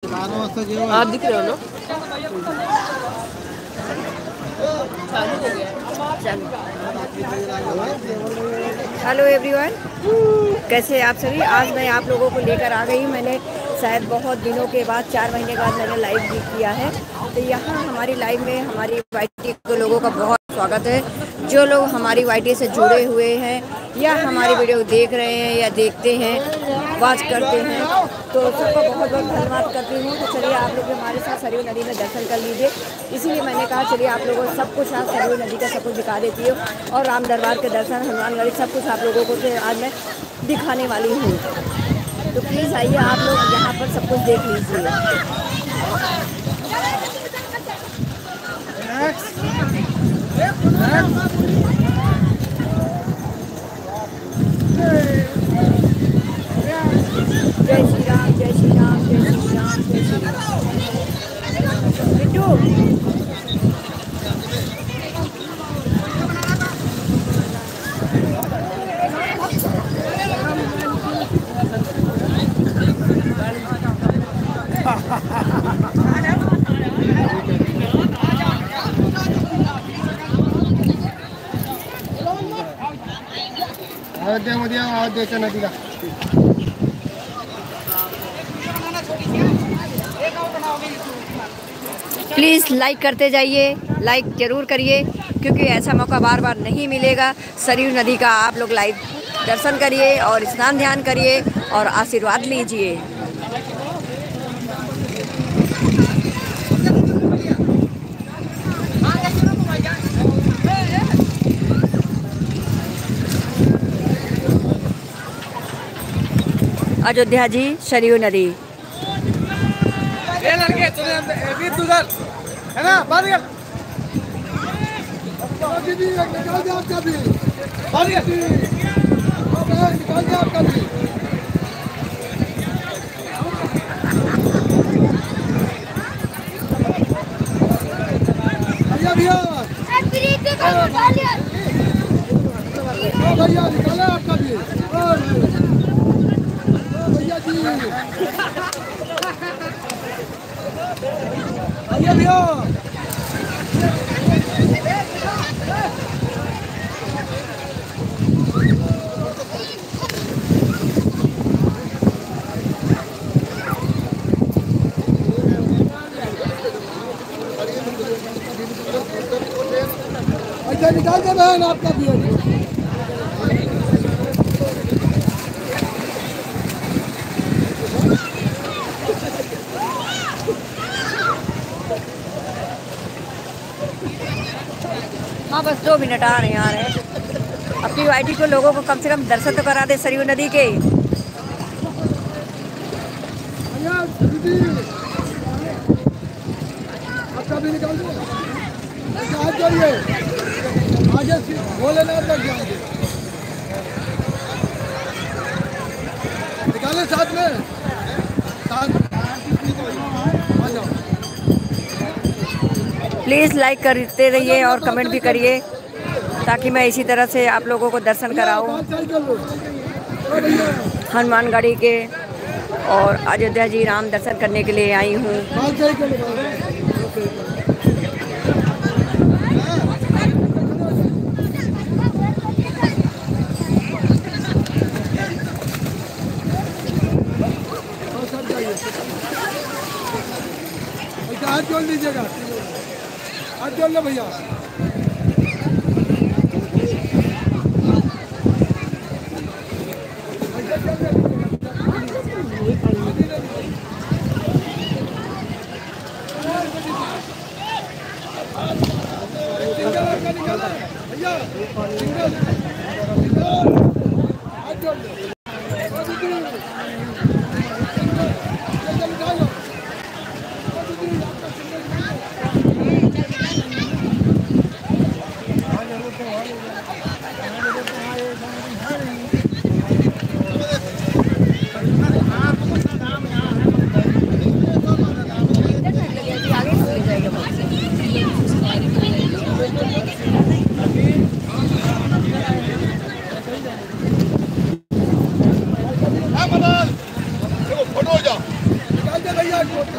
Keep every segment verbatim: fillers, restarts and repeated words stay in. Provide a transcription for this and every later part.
आप दिख रहे हो ना? चालू हो गया। हेलो एवरीवन, कैसे आप सभी। आज मैं आप लोगों को लेकर आ गई हूँ। मैंने शायद बहुत दिनों के बाद, चार महीने के बाद मैंने लाइव भी किया है। तो यहाँ हमारी लाइव में हमारी वाईटी के लोगों का बहुत स्वागत है। जो लोग हमारी वाईटी से जुड़े हुए हैं या हमारी वीडियो देख रहे हैं या देखते हैं, वॉच करते हैं, तो सबका बहुत बहुत धन्यवाद करती हूँ। तो चलिए आप लोग हमारे साथ सरयू नदी में दर्शन कर लीजिए। इसीलिए मैंने कहा चलिए आप लोगों को सब कुछ आज सरयू नदी का सब कुछ दिखा देती हूँ, और राम दरबार के दर्शन, हनुमानगढ़ी, सब कुछ आप लोगों को आज मैं दिखाने वाली हूँ। तो प्लीज़ आइए आप लोग यहाँ पर सब कुछ देख लीजिए। जय श्री राम, जय श्री राम, जय श्री राम, जय श्री राम। बिट्टू अयोध्यामध्ये अयोध्येच्या नदीला प्लीज़ लाइक करते जाइए, लाइक ज़रूर करिए, क्योंकि ऐसा मौका बार बार नहीं मिलेगा। सरयू नदी का आप लोग लाइव दर्शन करिए और स्नान ध्यान करिए और आशीर्वाद लीजिए। अयोध्या जी, सरयू नदी। ये लड़के उधर है ना, बाहर निकल। दीदी निकाल दे आपका भी, बाहर निकल, निकाल दे आपका भी। भैया भैया भैया निकाला आपका भी। भैया जी भैया भैया ऐसा निकाल दे बहन आपका भी। हाँ बस दो मिनट आ रहे हैं आ रहे हैं अपनी वाईटी को लोगों को कम से कम दर्शन तो करा दे सरयू नदी के। आपका भी निकाल दो, आज जाइए आगे भोलेनाथ तक जाएंगे। निकाले साथ में, साथ आ जाओ। प्लीज़ लाइक करते रहिए और कमेंट भी करिए, ताकि मैं इसी तरह से आप लोगों को दर्शन कराऊं हनुमानगढ़ी के। और अयोध्या जी राम दर्शन करने के लिए आई हूँ। हाथ जोड़ लीजिएगा, हाथ जोड़ लो भैया। भैया हाथ जोड़ लो।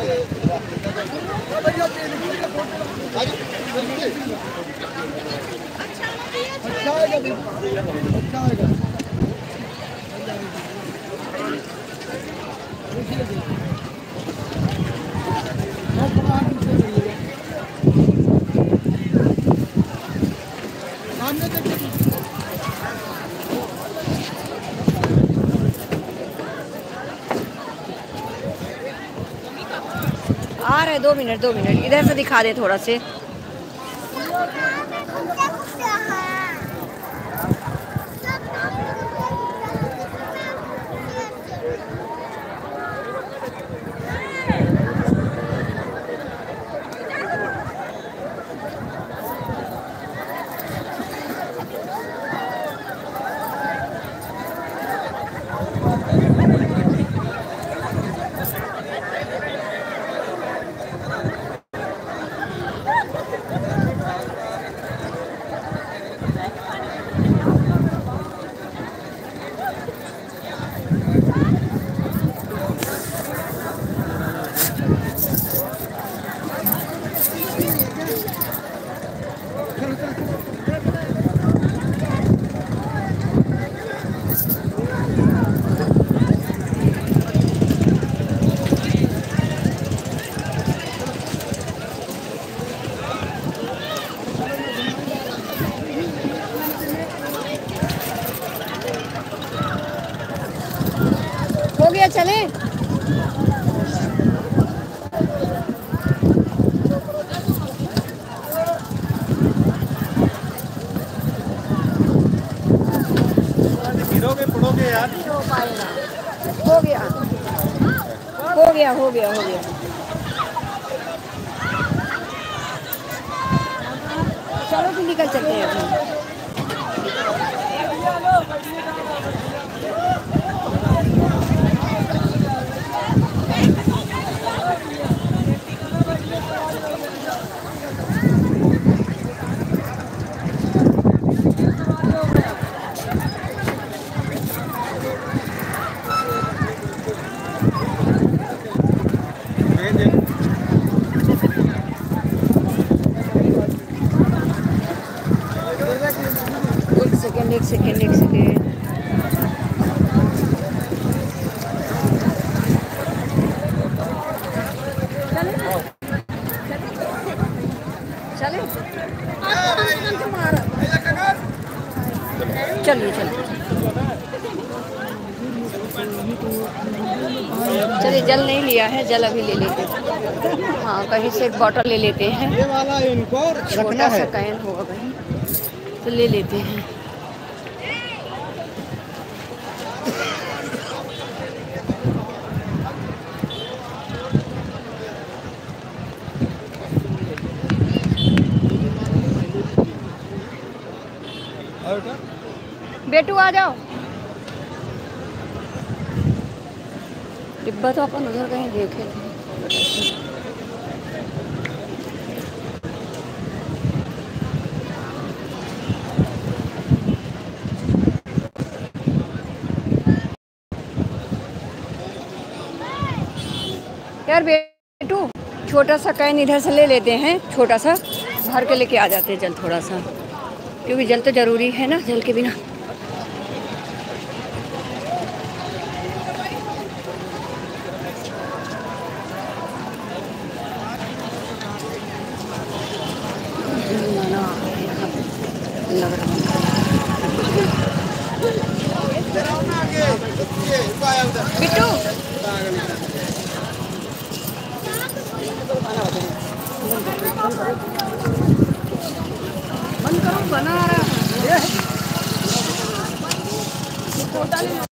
अच्छा आएगा अच्छा आएगा। सामने देखिए। आ रहे दो मिनट दो मिनट इधर से दिखा दे थोड़ा से। हो गया चले। गिरोगे पड़ोगे यार। हो गया हो गया हो गया हो गया। चलो फिर निकल चलते हैं अभी। एक सेकेंड एक सेकेंड एक सेकेंड। चले चलिए चलिए चलिए जल नहीं लिया है, जल अभी ले लेते हैं। हाँ कहीं से एक बॉटल ले लेते हैं। ये वाला इनको छोटा सा कैन होगा कहीं तो ले लेते हैं। बेटू आ जाओ। डिब्बा तो अपन उधर कहीं देखे थे। यार बेटू छोटा सा कैन इधर से ले लेते हैं, छोटा सा भर के लेके आ जाते हैं जल थोड़ा सा, क्योंकि जल तो ज़रूरी है ना, जल के बिना लग रहा बिट्टू बंद करो, बना रहा है।